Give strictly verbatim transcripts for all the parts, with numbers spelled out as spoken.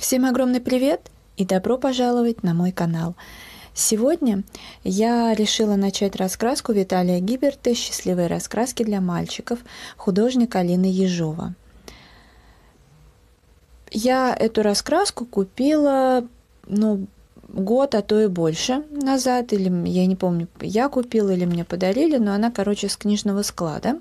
Всем огромный привет и добро пожаловать на мой канал. Сегодня я решила начать раскраску Виталия Гиберта «Счастливые раскраски для мальчиков», художник Алина Ежова. Я эту раскраску купила, ну, год, а то и больше назад, или я не помню, я купила или мне подарили, но она, короче, с книжного склада.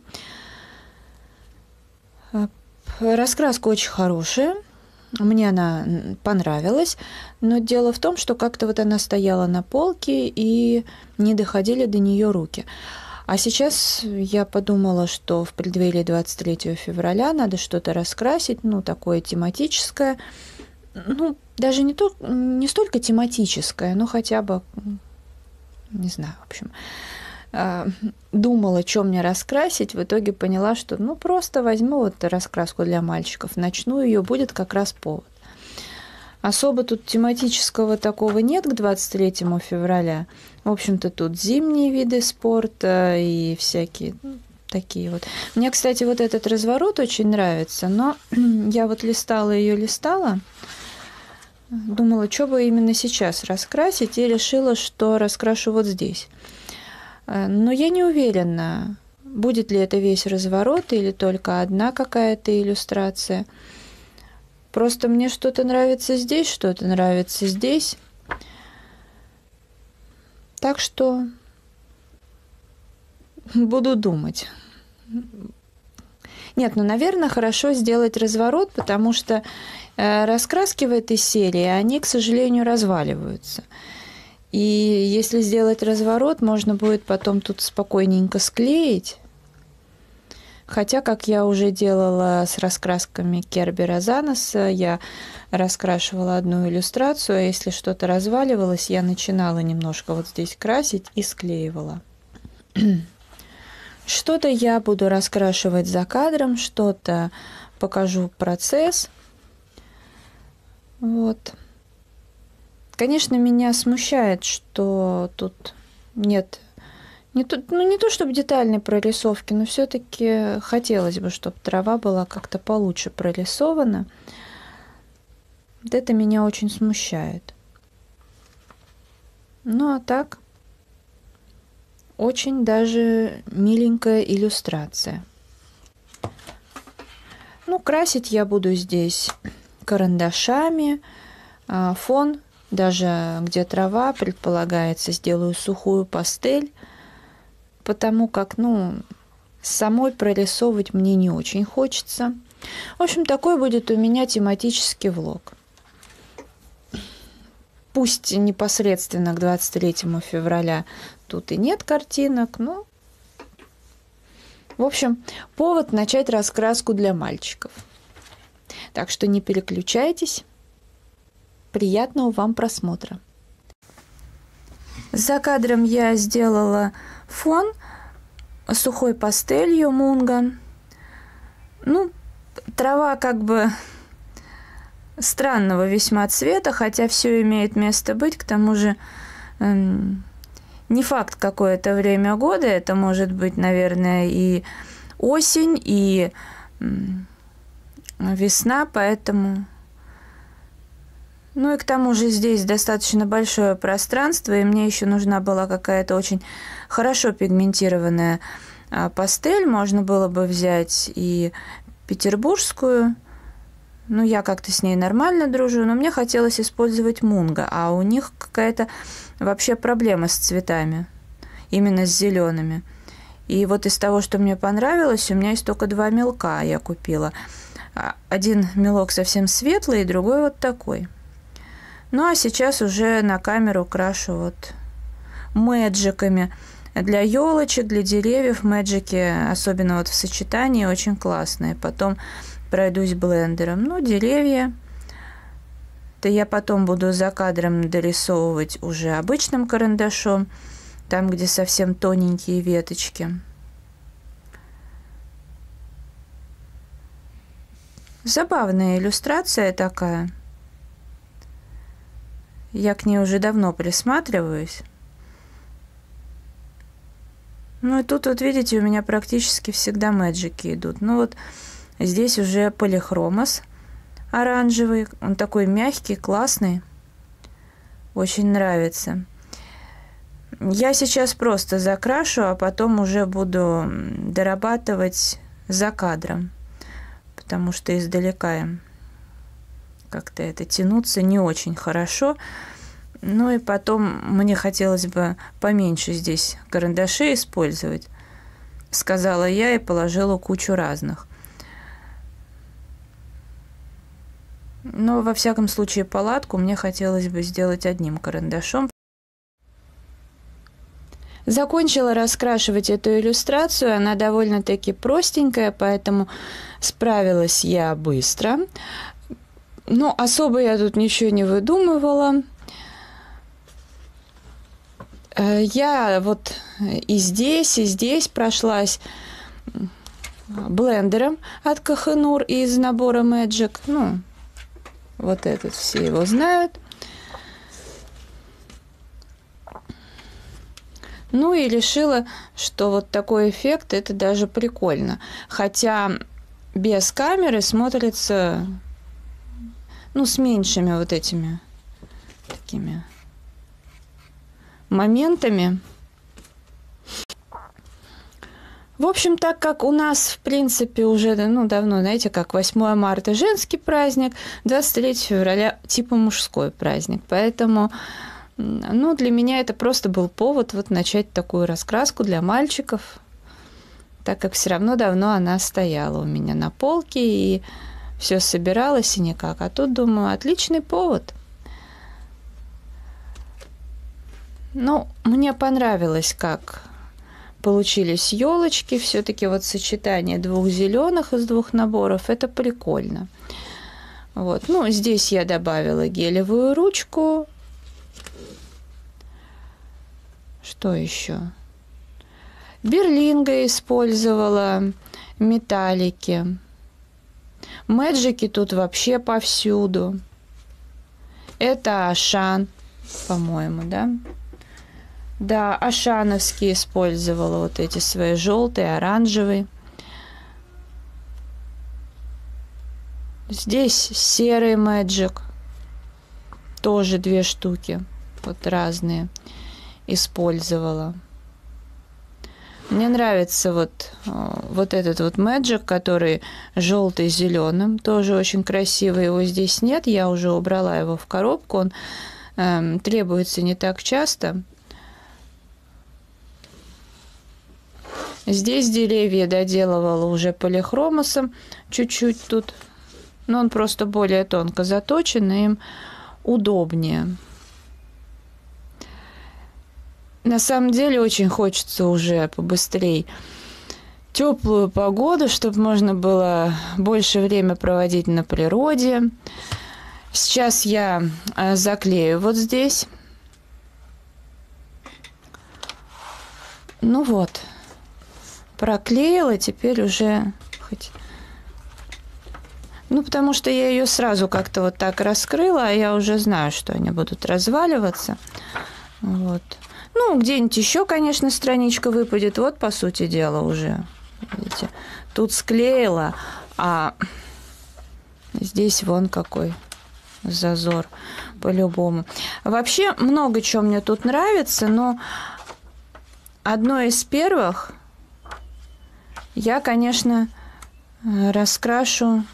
Раскраска очень хорошая. Мне она понравилась, но дело в том, что как-то вот она стояла на полке и не доходили до нее руки. А сейчас я подумала, что в преддверии двадцать третьего февраля надо что-то раскрасить, ну, такое тематическое, ну, даже не, то, не столько тематическое, но хотя бы, не знаю, в общем, думала, что мне раскрасить, в итоге поняла, что ну просто возьму вот раскраску для мальчиков, начну ее, будет как раз повод. Особо тут тематического такого нет к двадцать третьему февраля. В общем-то, тут зимние виды спорта и всякие ну, такие вот. Мне, кстати, вот этот разворот очень нравится, но я вот листала ее, листала, думала, что бы именно сейчас раскрасить, и решила, что раскрашу вот здесь. Но я не уверена, будет ли это весь разворот или только одна какая-то иллюстрация. Просто мне что-то нравится здесь, что-то нравится здесь. Так что буду думать. Нет, ну, наверное, хорошо сделать разворот, потому что раскраски в этой серии, они, к сожалению, разваливаются. И если сделать разворот, можно будет потом тут спокойненько склеить. Хотя, как я уже делала с раскрасками Керби Розаноса, я раскрашивала одну иллюстрацию, а если что-то разваливалось, я начинала немножко вот здесь красить и склеивала. Что-то я буду раскрашивать за кадром, что-то покажу процесс. Вот. Конечно, меня смущает, что тут нет, не то, ну не то чтобы детальной прорисовки, но все-таки хотелось бы, чтобы трава была как-то получше прорисована. Вот это меня очень смущает. Ну а так, очень даже миленькая иллюстрация. Ну, красить я буду здесь карандашами, фон. Даже где трава, предполагается, сделаю сухую пастель, потому как, ну, самой прорисовывать мне не очень хочется. В общем, такой будет у меня тематический влог. Пусть непосредственно к двадцать третьему февраля тут и нет картинок, но, в общем, повод начать раскраску для мальчиков. Так что не переключайтесь. Приятного вам просмотра. За кадром я сделала фон сухой пастелью Мунго. Ну, трава как бы странного весьма цвета, хотя все имеет место быть. К тому же эм, не факт какое-то время года. Это может быть, наверное, и осень, и эм, весна, поэтому... Ну и к тому же здесь достаточно большое пространство, и мне еще нужна была какая-то очень хорошо пигментированная пастель. Можно было бы взять и петербургскую. Ну, я как-то с ней нормально дружу, но мне хотелось использовать Мунго, а у них какая-то вообще проблема с цветами, именно с зелеными. И вот из того, что мне понравилось, у меня есть только два мелка я купила. Один мелок совсем светлый, и другой вот такой. Ну, а сейчас уже на камеру крашу вот мэджиками. Для елочек, для деревьев мэджики, особенно вот в сочетании, очень классные. Потом пройдусь блендером. Ну, деревья, то я потом буду за кадром дорисовывать уже обычным карандашом, там, где совсем тоненькие веточки. Забавная иллюстрация такая. Я к ней уже давно присматриваюсь. Ну и тут вот видите, у меня практически всегда мэджики идут. Ну вот здесь уже полихромос, оранжевый. Он такой мягкий, классный. Очень нравится. Я сейчас просто закрашу, а потом уже буду дорабатывать за кадром, потому что издалека как-то это тянуться не очень хорошо. Ну и потом мне хотелось бы поменьше здесь карандашей использовать, сказала я и положила кучу разных. Но во всяком случае палатку мне хотелось бы сделать одним карандашом. Закончила раскрашивать эту иллюстрацию, она довольно-таки простенькая, поэтому справилась я быстро. Но особо я тут ничего не выдумывала. Я вот и здесь, и здесь прошлась блендером от Kohinoor из набора Magic. Ну, вот этот все его знают. Ну и решила, что вот такой эффект, это даже прикольно. Хотя без камеры смотрится, ну, с меньшими вот этими такими моментами. В общем, так как у нас, в принципе, уже, ну, давно, знаете, как восьмое марта женский праздник, двадцать третьего февраля типа мужской праздник. Поэтому, ну, для меня это просто был повод вот начать такую раскраску для мальчиков, так как все равно давно она стояла у меня на полке, и все собиралось и никак. А тут, думаю, отличный повод. Ну, мне понравилось, как получились елочки. Все-таки вот сочетание двух зеленых из двух наборов, это прикольно. Вот. Ну, здесь я добавила гелевую ручку. Что еще? Берлинга использовала, металлики. Мэджики тут вообще повсюду. Это Ашан, по-моему, да? Да, ашановские использовала, вот эти свои желтые, оранжевые. Здесь серый Magic, тоже две штуки, вот разные использовала. Мне нравится вот, вот этот вот Magic, который желтый с зеленым, тоже очень красивый. Его здесь нет, я уже убрала его в коробку, он э, требуется не так часто. Здесь деревья доделывала уже полихромосом чуть-чуть тут, но он просто более тонко заточен, и им удобнее. На самом деле очень хочется уже побыстрее теплую погоду, чтобы можно было больше время проводить на природе. Сейчас я заклею вот здесь. Ну вот. Проклеила, теперь уже хоть... Ну, потому что я ее сразу как-то вот так раскрыла, а я уже знаю, что они будут разваливаться. Вот. Ну, где-нибудь еще, конечно, страничка выпадет. Вот, по сути дела, уже. Видите, тут склеила, а здесь вон какой зазор по-любому. Вообще, много чего мне тут нравится, но одно из первых... Я, конечно, раскрашу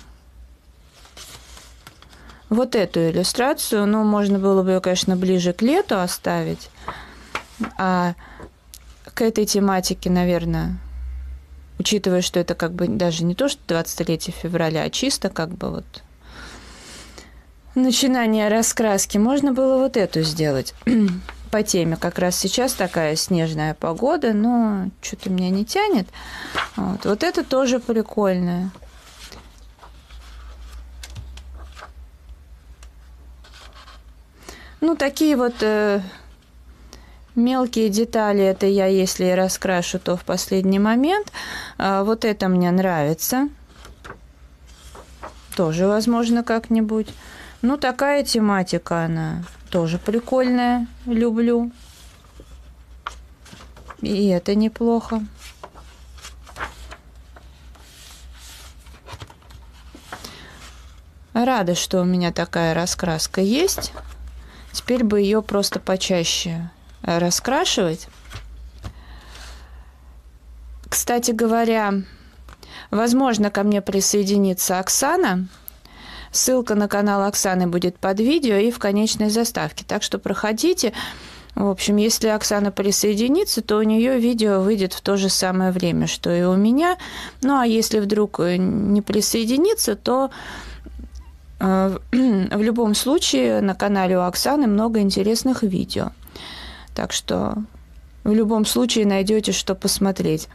вот эту иллюстрацию. Ну, можно было бы ее, конечно, ближе к лету оставить. А к этой тематике, наверное, учитывая, что это как бы даже не то, что двадцать третьего февраля, а чисто как бы вот начинание раскраски, можно было вот эту сделать. По теме. Как раз сейчас такая снежная погода, но что-то меня не тянет. Вот, вот это тоже прикольное. Ну, такие вот э, мелкие детали, это я, если раскрашу, то в последний момент. А вот это мне нравится. Тоже, возможно, как-нибудь. Ну, такая тематика она... Тоже прикольная, люблю. И это неплохо. Рада, что у меня такая раскраска есть. Теперь бы ее просто почаще раскрашивать. Кстати говоря, возможно, ко мне присоединится Оксана. Ссылка на канал Оксаны будет под видео и в конечной заставке. Так что проходите. В общем, если Оксана присоединится, то у нее видео выйдет в то же самое время, что и у меня. Ну, а если вдруг не присоединится, то э, в любом случае на канале у Оксаны много интересных видео. Так что в любом случае найдете, что посмотреть.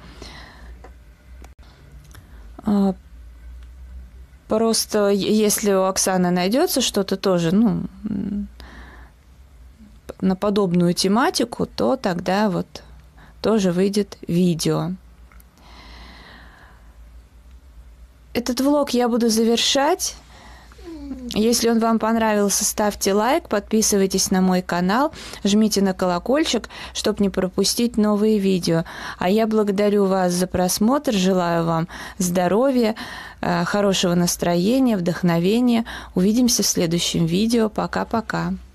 Просто если у Оксаны найдется что-то тоже, ну, на подобную тематику, то тогда вот тоже выйдет видео. Этот влог я буду завершать. Если он вам понравился, ставьте лайк, подписывайтесь на мой канал, жмите на колокольчик, чтобы не пропустить новые видео. А я благодарю вас за просмотр, желаю вам здоровья, хорошего настроения, вдохновения. Увидимся в следующем видео. Пока-пока.